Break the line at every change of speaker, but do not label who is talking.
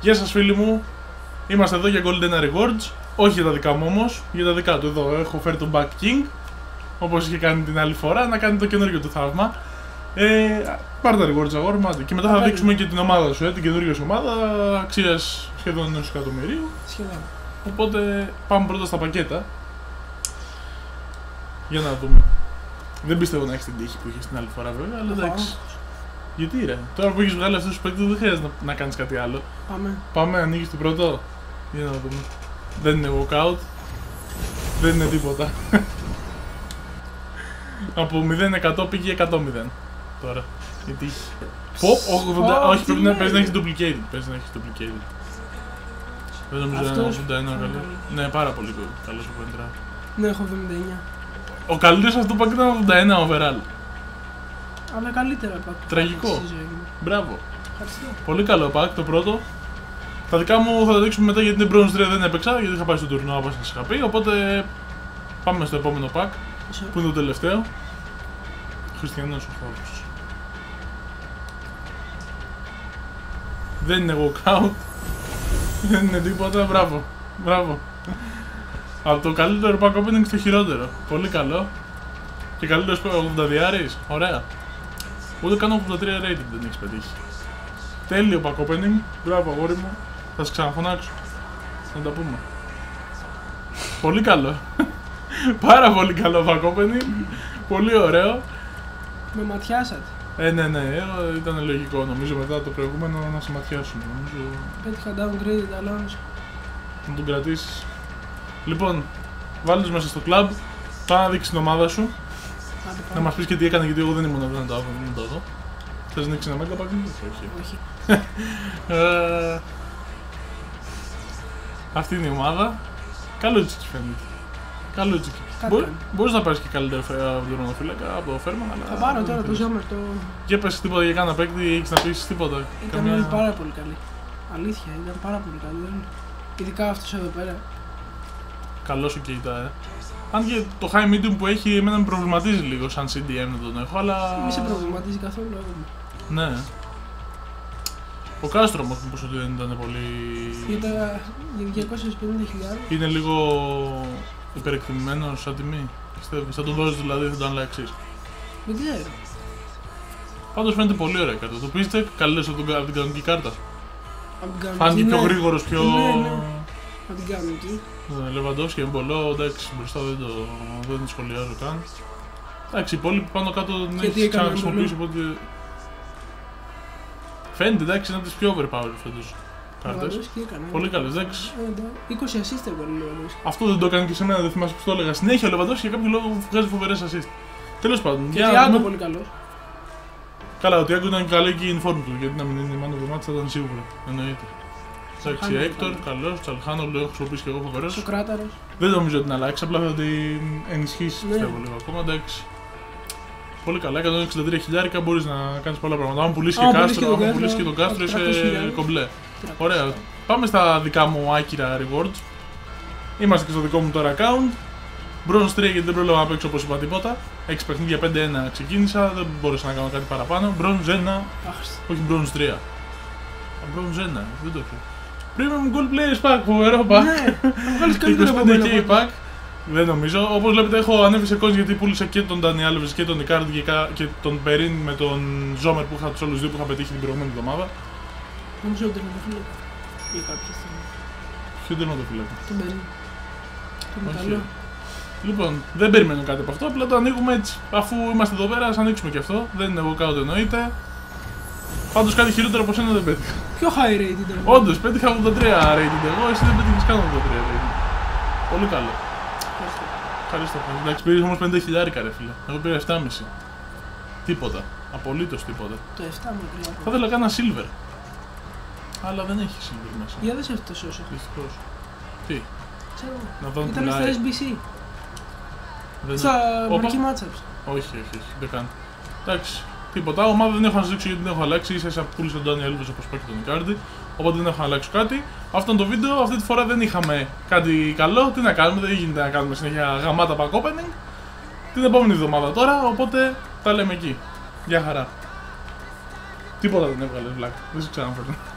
Γεια σας φίλοι μου, είμαστε εδώ για Golden Rewards. Όχι για τα δικά μου όμως, για τα δικά του. Εδώ έχω φέρει τον Back King, όπως είχε κάνει την άλλη φορά, να κάνει το καινούργιο του θαύμα. Πάρε τα rewards αγόρι μου, και μετά θα δείξουμε και την ομάδα σου, την καινούργια σου ομάδα, αξίας σχεδόν 1 εκατομμυρίου.
Σχεδόν.
Οπότε πάμε πρώτα στα πακέτα. Για να δούμε. Δεν πιστεύω να έχεις την τύχη που είχες την άλλη φορά βέβαια, αλλά εντάξει. Γιατί ρε, τώρα που έχεις βγάλει αυτούς τους παίκτες δεν χρειάζεται να κάνεις κάτι άλλο. Πάμε, ανοίγεις το πρώτο. Για να δούμε. Δεν είναι walkout. Δεν είναι τίποτα. Από 0% πήγε 100-0 τώρα. Η τύχη. Όχι, πρέπει να έχεις duplicated. Παίζει να έχεις duplicated. Δεν νομίζω να είναι 81 καλό. Ναι, πάρα πολύ καλός ο Πέντρα.
Ναι, έχω 79.
Ο καλύτερος αυτό που ήταν 81 overall.
Αλλά καλύτερα pack.
Τραγικό. Μπράβο. Πολύ καλό pack το πρώτο. Τα δικά μου θα τα δείξουμε μετά γιατί την Bronze 3 δεν έπαιξα, γιατί είχα πάει στο τουρνουά όπως σας είχα πει. Οπότε πάμε στο επόμενο pack που είναι το τελευταίο. Χριστιανός Ορθόδοξος. Δεν είναι walkout. Δεν είναι τίποτα. Μπράβο. Μπράβο. Από το καλύτερο pack opening στο χειρότερο. Πολύ καλό. Και καλύτερος 80 διάρρης. Ωραία. Ούτε καν 83 rated δεν έχεις πετύχει. Τέλειο pack opening. Μπράβο αγόρι μου. Θα σε ξαναφωνάξω. Να τα πούμε. Πολύ καλό. Πάρα πολύ καλό pack opening. Πολύ ωραίο.
Με ματιάσατε.
Ναι. Ήταν λογικό νομίζω μετά το προηγούμενο να σε ματιάσουμε.
Πέτυχα downgrade Αλόνσο.
Να τον κρατήσεις. Λοιπόν, βάλεις μέσα στο club. Πάμε να δείξεις την ομάδα σου. Να μας πεις και τι έκανε, γιατί εγώ δεν ήμουν εδώ να το δω. Θες να δείξεις ένα μέγα πάκι?
Όχι.
Αυτή είναι η ομάδα. Καλούτσικη φαίνεται. Καλούτσικη. Μπορείς να πάρεις και καλύτερο δρομοφύλακα από το Φέρμαν, αλλά...
Θα πάρω τώρα το Ζόμερ το...
Και πες τίποτα για κάνα παίκτη, έχεις να πεις τίποτα?
Ήταν πάρα πολύ καλή. Αλήθεια, ήταν πάρα πολύ καλή. Ειδικά αυτός εδώ πέρα.
Καλό σου και αν και το high medium που έχει εμένα με προβληματίζει λίγο σαν CDM να τον έχω, αλλά...
Μη σε προβληματίζει καθόλου.
Ναι. Ο Κάστρο όμως μήπως ότι δεν ήταν πολύ...
Για 250.000.
Είναι λίγο υπερεκτιμημένος σαν τιμή. Πιστεύεις, θα τον δώσεις δηλαδή, θα τον αλλάξεις?
Δεν ξέρω.
Πάντως φαίνεται πολύ ωραία η κάρτα. Το πείστε καλύτερος από την κανονική κάρτα. Φάνηκε πιο γρήγορος, πιο...
Από την κανονική.
Λεβαντόφσκι, Εμπολό, εντάξει, μπροστά δεν τη σχολιάζω καν. Εντάξει, οι υπόλοιποι πάνω κάτω δεν έχεις ξαναχρησιμοποιήσει, οπότε... Φαίνεται, εντάξει, είναι από τις πιο overpowered φέτος κάρτες. Πολύ καλές, εντάξει.
20 assist έβγαλε ο Λεβαντόφσκι.
Αυτό δεν το έκανε και σε μένα, δεν θυμάσαι πως το έλεγα. Συνέχεια ο Λεβαντόφσκι για κάποιο λόγο βγάζει φοβερές assist. Τέλος πάντων.
Και ο Τιάγκο πολύ καλός.
Καλά, ο Τιάγκο ήταν καλή και η inform του, γιατί να μην είναι η man of the match θα ήταν σίγουρα. Εννοείται. Εντάξει, Έκτορ, καλός, Τσαλχάνο, λέω, έχω χρησιμοποιήσει και εγώ φοβερός.
Ο Κράταρος.
Δεν νομίζω ότι την αλλάξει, απλά θα την ενισχύσει πιστεύω λίγο ακόμα. Εντάξει. Πολύ καλά, 163 χιλιάρικα μπορείς να κάνεις πολλά πράγματα. Αν πουλήσεις και Κάστρο, αν πουλήσεις και τον Κάστρο είσαι κομπλέ. Ωραία. Πάμε στα δικά μου άκυρα rewards. Είμαστε και στο δικό μου τώρα account. Bronze 3 γιατί δεν πρόλαβα να παίξω όπως είπα τίποτα. 6 παιχνίδια 5-1 ξεκίνησα, δεν μπόρεσα να κάνω κάτι παραπάνω. Bronze 1, όχι Bronze 3. Bronze 1, δεν το έχω. Premium Gold Players Pack, φοβερό pack.
Ναι, θα βγάλεις καλύτερο από μένα.
25k pack. Δεν νομίζω. Όπως βλέπετε έχω ανέβει σε coins γιατί πούλησα και τον Dani Alves και τον Icardi και τον Perin με τον Zomer που είχα τους όλους δύο που είχα πετύχει την προηγούμενη εβδομάδα.
Νομίζω ότι είναι το για κάποια στιγμή.
Ποιο τερματοφύλακα?
Τον Perin. Τον καλό.
Λοιπόν, δεν περιμένω κάτι από αυτό, απλά το ανοίγουμε έτσι. Αφού είμαστε εδώ πέρα, ας ανοίξουμε και αυτό. Δεν είναι walkout εννοείται. Πάντως κάτι χειρότερο από σένα δεν πέτυχα.
Πιο high rated ήταν.
Όντως, πέτυχα 83 rated εγώ, εσύ δεν πέτυχες καν 83 rated. Πολύ καλό. Ευχαριστώ. Εντάξει, πήρες όμως 50 χιλιάρικα ρε φίλε. Εγώ πήρα 7,5. Τίποτα. Απολύτως τίποτα.
Το 7 με 3.
Θα ήθελα κάνα silver. Αλλά δεν έχει silver μέσα.
Για δεν σε αυτό τόσο.
Δυστυχώς. Τι?
Ξέρω.
Να δω αν
Ήταν στο
πουλάει.
SBC.
Δεν...
Στα
Όπα.
μερική matchups.
Όχι, δεν κάνω. Εντάξει. Τίποτα. Ομάδα δεν έχω να σας δείξω γιατί δεν έχω αλλάξει. Ίσα πούλησε τον Dani Alves όπως πάει και τον Icardi. Οπότε δεν έχω να αλλάξω κάτι. Αυτό είναι το βίντεο. Αυτή τη φορά δεν είχαμε κάτι καλό. Τι να κάνουμε, δεν γίνεται να κάνουμε συνέχεια γαμάτα pack opening. Την επόμενη εβδομάδα τώρα. Οπότε τα λέμε εκεί. Γεια χαρά. Τίποτα δεν έβγαλε βλάκα. Δεν σε ξαναφέρνω.